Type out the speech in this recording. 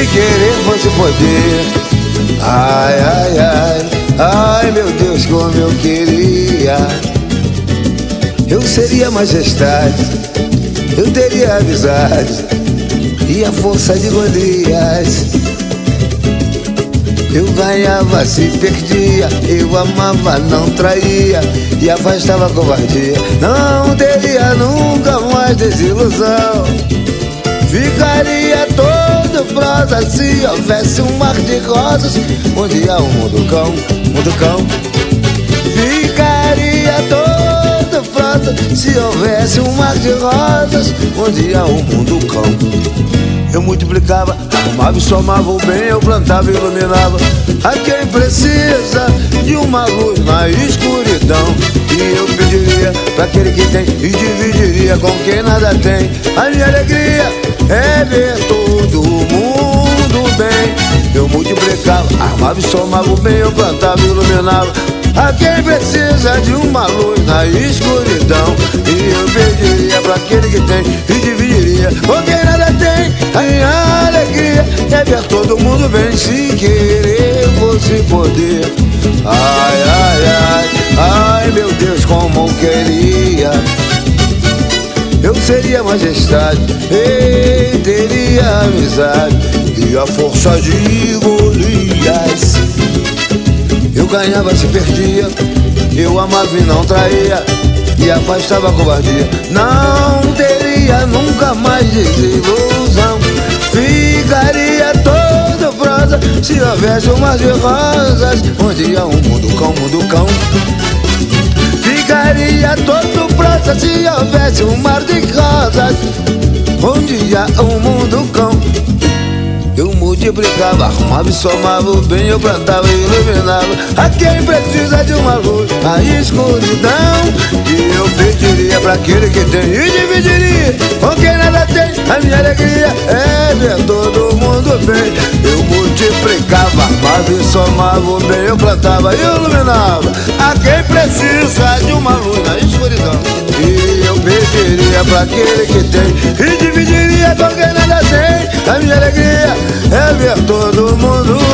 querer fosse poder. Ai, ai, ai, ai, meu Deus, como eu queria. Eu seria majestade, eu teria amizade e a força de Golias. Eu ganhava, se perdia, eu amava, não traía e afastava a covardia. Não teria nunca mais desilusão, ficaria todo prosa se houvesse um mar de rosas onde há um mundo cão, mundo cão. Ficaria todo prosa se houvesse um mar de rosas onde há um mundo cão. Eu multiplicava, arrumava e somava o bem, eu plantava e iluminava a quem precisa de uma luz na escuridão. E eu pediria para aquele que tem e dividiria com quem nada tem. A minha alegria é ver todo mundo bem. Eu multiplicava, armava e somava o bem, eu plantava e iluminava a quem precisa de uma luz na escuridão. E eu pediria para aquele que tem e dividiria com quem nada tem. A minha alegria é ver todo mundo bem, se querer fosse poder. Ai, ai, ai, ai, meu Deus, como eu queria. Eu seria majestade, ei, teria amizade e a força de Golias. Eu ganhava, se perdia, eu amava e não traía e afastava a covardia. Não teria nunca mais desilusão, ficaria todo prosa se houvesse um mar de rosas onde há um mundo cão, mundo cão. Ficaria todo prosa se houvesse um mar de rosas onde há um mundo cão. Eu multiplicava, arrumava e somava o bem, eu plantava e iluminava a quem precisa de uma luz na escuridão. E eu pediria para aquele que tem e dividiria com quem nada tem. A minha alegria é ver todo mundo bem. Eu multiplicava, arrumava e somava o bem, eu plantava e iluminava a quem precisa de uma luz na escuridão. E eu pediria para aquele que tem e dividiria com quem nada tem. A minha alegria é ver todo mundo